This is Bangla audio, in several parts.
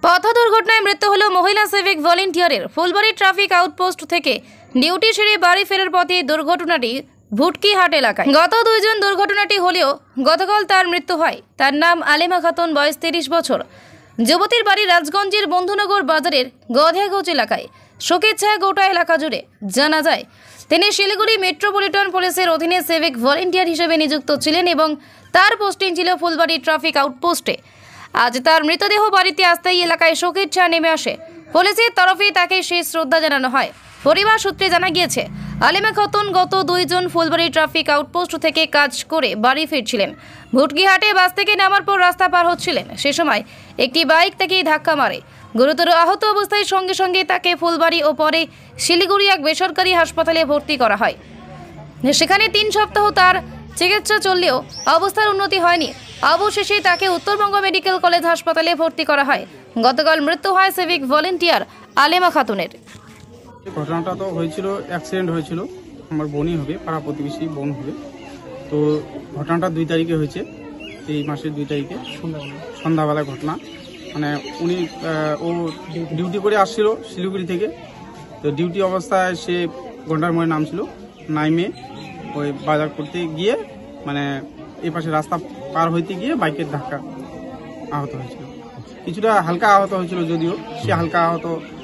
পথ দুর্ঘটনায় মৃত্যু হলো মহিলা সিভিক ভলেন্টিয়ারের। ফুলবাড়ি ট্রাফিক আউটপোস্ট থেকে ডিউটি সেরে বাড়ি ফেরার পথে দুর্ঘটনাটি ভুটকিহাট এলাকায়। গত দুইজন দুর্ঘটনাটি হলেও গতকাল তার মৃত্যু হয়। তার নাম আলেমা খাতুন, বয়স 30 বছর। যুবতীর বাড়ি রাজগঞ্জের বন্ধুনগর বাজারের গধিয়াগঞ্জ এলাকায়। শোকের ছায়া গোটা এলাকা জুড়ে। জানা যায় তিনি শিলিগুড়ি মেট্রোপলিটন পুলিশের অধীনে সিভিক ভলেন্টিয়ার হিসেবে নিযুক্ত ছিলেন এবং তার পোস্টিং ছিল ফুলবাড়ি ট্রাফিক আউটপোস্টে। আজ তার মৃতদেহ বাড়িতে আসতেই এলাকায় শোকের ছায়া নেমে আসে। পুলিশের তরফে তাকে শেষ শ্রদ্ধা জানানো হয়। পরিবার সূত্রে জানা গিয়েছে, আলেমা খাতুন গত দুইজন ফুলবাড়ি ট্রাফিক আউটপোস্ট থেকে কাজ করে বাড়ি ফিরছিলেন। ভুটকিহাটে বাস থেকে নামার পর রাস্তা পার হচ্ছিলেন। সে সময় একটি বাইক তাকে ধাক্কা মারে। গুরুতর আহত অবস্থায় সঙ্গে সঙ্গে তাকে ফুলবাড়ি ও পরে শিলিগুড়ি এক বেসরকারি হাসপাতালে ভর্তি করা হয়। সেখানে 3 সপ্তাহ তার চিকিৎসা চললেও অবস্থার উন্নতি হয়নি। অবশেষে তাকে উত্তরবঙ্গ মেডিকেল কলেজ হাসপাতালে ভর্তি করা হয়। গতকাল মৃত্যু হয় সিভিক ভলেন্টিয়ার আলেমা খাতুনের। ঘটনাটা তো হয়েছিল, অ্যাক্সিডেন্ট হয়েছিল। আমার বোনই হবে, পাড়া প্রতিবেশী বোন হবে। তো ঘটনাটা 2 তারিখে হয়েছে, এই মাসের 2 তারিখে সন্ধ্যাবেলা ঘটনা। মানে ও ডিউটি করে আসছিল শিলিগুড়ি থেকে। তো ডিউটি অবস্থায় সে ঘন্টার মোড়ে নামছিল। নাইমে ওই বাজার করতে গিয়ে মানে এই পাশে রাস্তা পার হইতে গিয়ে বাইকের ধাক্কা আহত হয়েছিল। কিছুটা হালকা আহত হয়েছিল, যদিও সে হালকা আহত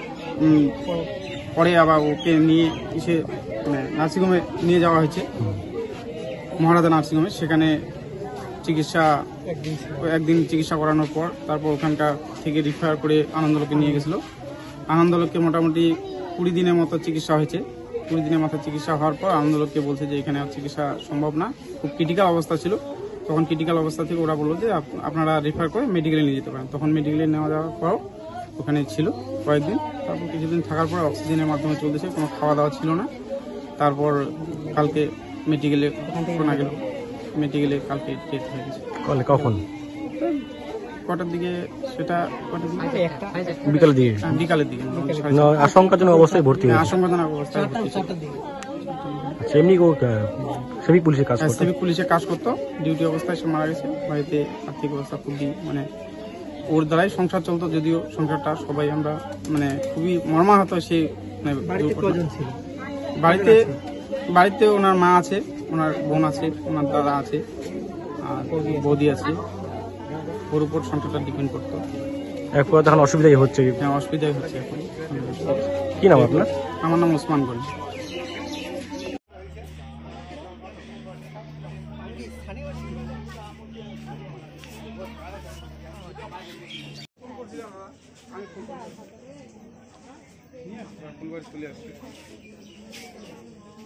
পরে আবার ওকে নিয়ে এসে মানে নার্সিংহোমে নিয়ে যাওয়া হয়েছে, মহারাজা নার্সিংহোমে। সেখানে একদিন চিকিৎসা করানোর পর তারপর ওখানকার থেকে রিফার করে আনন্দলোকে নিয়ে গেছিলো। আনন্দলোকে মোটামুটি 20 দিনের মতো চিকিৎসা হয়েছে। 20 দিনের মতো চিকিৎসা হওয়ার পর আনন্দলোককে বলছে যে এখানে আর চিকিৎসা সম্ভব না, খুব ক্রিটিক্যাল অবস্থা ছিল। তখন ক্রিটিক্যাল অবস্থা থেকে ওরা বললো যে আপনারা রেফার করে মেডিকেলে নিয়ে যেতে পারেন। তখন মেডিকেলে নেওয়া যাওয়ার পর ওখানে ছিল কয়েকদিন। তারপর কিছুদিন থাকার পর অক্সিজেনের মাধ্যমে চলতেছে, কোনো খাওয়া দাওয়া ছিল না। তারপর কালকে মেডিকেলে শোনা গেল, মেডিকেলে কালকে ডেথ হয়ে গেছে। কখন? কটার দিকে সেটা? বিকালের দিকে। বিকালের দিকে আশঙ্কাজনক অবস্থায় ভর্তি হয়েছে। আশঙ্কাজনক অবস্থায় ভর্তি ছিল। এমনি সিভিক পুলিশের কাজ করতো। সিভিক পুলিশে কাজ করতো, ডিউটি অবস্থায় সে মারা গেছে। বাড়িতে আর্থিক অবস্থা খুবই মানে ওর দ্বারাই সংসার চলতো, যদিও সংসারটা সবাই আমরা মানে খুবই মর্মাহত। সে বাড়িতে ওনার মা আছে, ওনার বোন আছে, ওনার দাদা আছে, আর বৌদি আছে। ওর উপর সংসারটা ডিপেন্ড করতো। এরপর তখন অসুবিধাই হচ্ছে। হ্যাঁ, অসুবিধাই হচ্ছে এখন। কি নাম আপনার? আমার নাম ওসমান গনি। ফুলবাড়ি চলে আসছে।